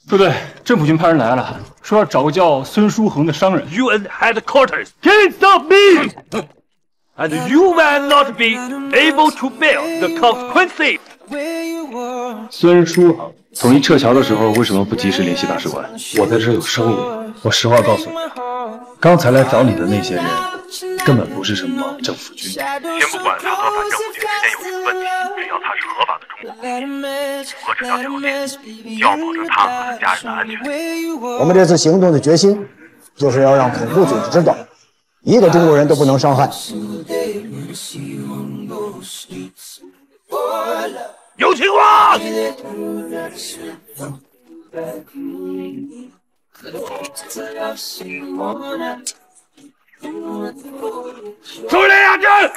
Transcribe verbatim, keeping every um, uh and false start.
部队，政府军派人来了，说要找个叫孙书恒的商人。 U N headquarters Can't stop me! And you will not be able to bear the consequences. 孙书恒，从一撤侨的时候为什么不及时联系大使馆？我在这儿有生意。我实话告诉你，刚才来找你的那些人，根本不是什么政府军。 先不管他和反政府军之间有什么问题，只要他是合法的中国公民，符合这条条件，就要保证他和他家人的安全。 我们这次行动的决心，就是要让恐怖组织知道，一个中国人都不能伤害。 有情况！注意压阵！